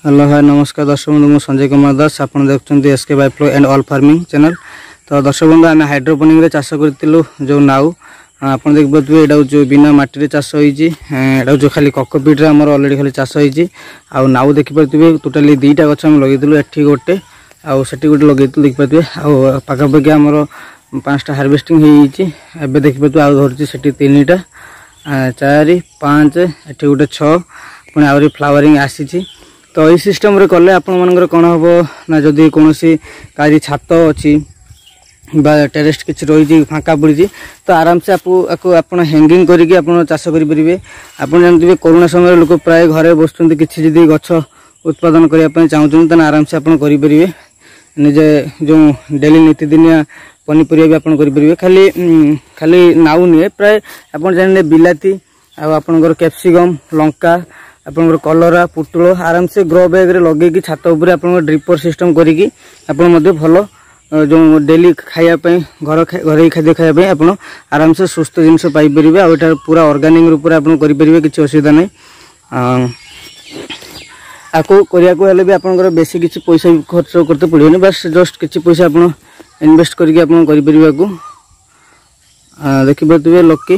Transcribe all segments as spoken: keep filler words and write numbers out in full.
Hello hi नमस्कार दर्शक बंधु मु संजय कुमार दास आप देखते SK biofloc and all farming channel. तो दर्शक बंधु आम हाइड्रोपोनिक रे चाष करूँ जो नाउ आप देखिए यहाँ जो बिना मटी चाष होती जो खाली कॉकपिट रे आमर अलरेडी खाली चाष होती आउ नाउ देखिपे टोटाली दुईटा गछ आम लगे एठी गोटे आउ सेठी गोटे लगे देखिपे आउ पाखापाखि आमर पाँचटा हार्वेस्टिंग होती देखिपे आउ धरती से तीन टा चार पाँच एठी गोटे छः पुणी आहरी फ्लावरिंग आसी। तो यही सिस्टम रे कले आपण मानकर कौन हम ना जदि कौन कारी छात अच्छी टेरेस किसी रही फाँका पड़ी तो आराम से आपको आप हैंगिंग करके चाष करेंगे। आप जानते कोरोना समय लोक प्राय घरे बस किसी जदि गछ उत्पादन करने चाहते तो आराम से आप करेंगे निजे जो डेली नीतिदिनिया पनीपरिया भी आप करेंगे। खाली खाली नाउ नुहे प्राय आप जाने बिलाती आपंकर कैप्सिकम लंका आपंकर कलरा पुटुल आराम से ग्रो बैग रे लगे छात उपर आप ड्रिपर सिस्टम करी भल जो डेली खायापी घर घर खाद्य खायापी आप आराम से सुस्थ जिनस पाइपर आठ पूरा ऑर्गेनिक रूप से आप करेंगे किसी असुविधा नहीं। आपको करने भी आप बेसी किसी पैसा खर्च करते पड़े बस जस्ट किसी पैसा आप इन्वेस्ट करके आप करेंगे। देखिए लकी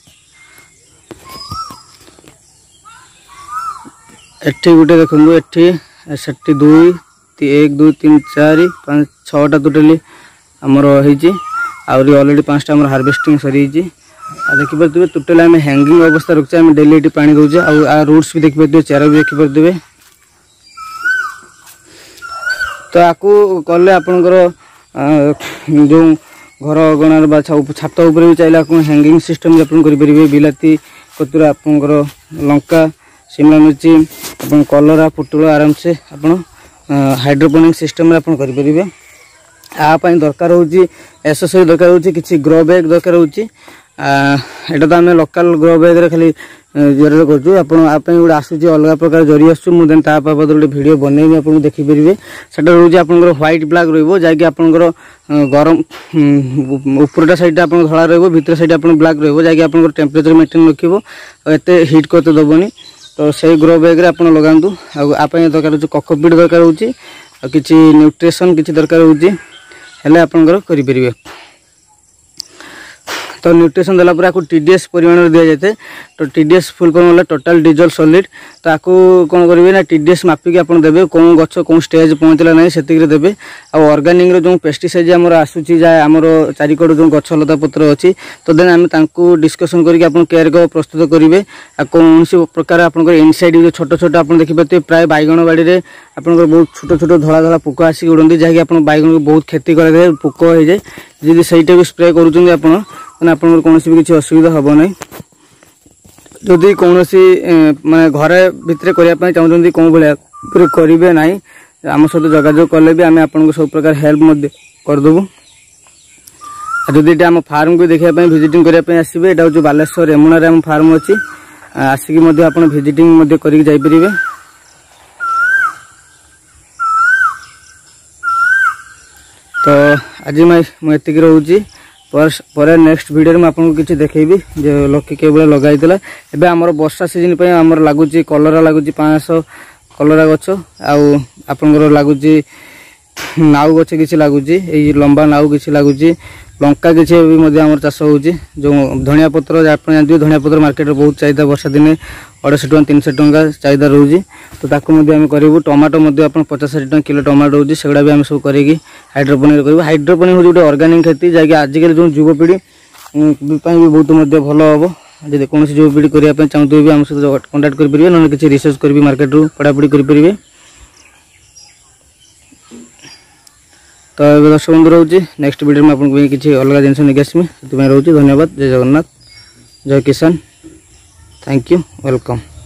एठी गोटे देखो एठी सेठी दुई एक दुई तीन चार पाँच छटा टोटाली आमर होती आहरी अलरेडी पाँचटा आम हार्वेस्टिंग सरी देखिए टोटाली आम हैंगिंग अवस्था रखुचे आम डेली ये पानी दौचे आ रूट्स भी देखिए चेरा भी देखिए। तो आपको कले आपणकर जो घर अगणार छात उपर भी चाहिए आप हैंगिंग सिस्टम भी आप करेंगे बिलाती कतुरा आपणकर लंका शिमला मिर्ची आप कलरा पुटुल आराम से आप हाइड्रोपोनिक सिस्टम आप करेंगे। आपाई दरकार होची एसएसआई दरकार होची किसी ग्रो बैग दरकार होची एटा तो आम लोकल ग्रो बैग रे खाली जरिए करूँ आप गोटे आसूँ अलग प्रकार जरी आसूँ मुझे बाबद गोटे भिड बनई आप देखिपारे से रोज आप व्हाइट ब्लैक रही आपंकर गरम उपरटा साइड आप धला रही भितर साइड आप ब्लैक रही आप टेम्परेचर मेंटेन रखिए एत हिट करते दबनी। तो से ग्रो बैग रे आप लगातु आप दरकार हो कॉकपिट दरकार हो कि न्यूट्रिशन किसी दरकार होले आपंकर करेंगे। तो न्यूट्रिशन देला पर आपको टीडीएस परिमाण दि जाए तो टीडीएस फुल फॉर्म वाला टोटल डिजल सॉलिड तो आपको कौन करेंगे ना टीडीएस मापिक आप देवे कौन गछ कौन स्टेज पहुँचला ना से देवे आ ऑर्गेनिक जो पेस्टिसाइड आमर आसूची आमर चारिकड़ जो गछलता पत्र अच्छी तो देन आम डिस्कसन करके केयर को प्रस्तुत करेंगे आ कौन प्रकार आप इनसाइड जो छोट छोट आप देखिए प्राय बैगण बाड़ी में आप बहुत छोट छोट धला धला पोक आसिक उड़ती जहाँकि आप बैगण को बहुत क्षति कराए पोक हो जाए जब सहीटा भी स्प्रे करूँ आप कौन भी किसी असुविधा हम ना। जदि कौन मैं घरे भितर करने चाहते कौन भाया करेंगे ना आम सहित जोगाजोग कले भी आम आपको सब प्रकार हेल्प करदेबू। जदि आम फार्म को देखापी विजिटिंग करने आसबे यहाँ हूँ बालेश्वर रेमुणा आम फार्म अच्छी आसिक आप विजिटिंग कर। तो आज मैं मुझे रोची पर नेक्स्ट वीडियो में आपको किसी देखेबी जो लकी के लगाई एबे आमर वर्षा सीजन पे आमर लगुच कलरा लगुच पाँच सौ कलरा गछ आपर लगुच नाउ गछ किसी लगुच लंबा नाउ किसी लगुच लंका किसी भी चाष हो जो धनिया पत्र आप जानते धनिया पत्र मार्केट में बहुत चाहिए वर्षा दिन अढ़ाई टଙ୍କା तीन सौ टଙ୍କା चाहिए रोचे तो ताकू आम करूँ। टमाटो आप पचास षाठी टଙ୍କା किलो टमाटो रोचे सेगुड़ा भी आम सब करेंगे हाइड्रोपोनिक करूँ। हाइड्रोपोनिक हूँ गोटे ऑर्गेनिक खेती जैसे आजिकल जो युवपीढ़ी भी बहुत भल हम जब कौन युवपीढ़ी करने चाहते भी आम सहित कंटाक्ट करेंगे ना कि रिसर्च करेंगे मार्केट रू पढ़ापढ़ी करेंगे। तो दर्शक बंधु रोचे नेक्स्ट वीडियो में आपको किसी अलग जिन नहीं आसमी से रोचे। धन्यवाद। जय जगन्नाथ जय किसान थैंक यू वेलकम।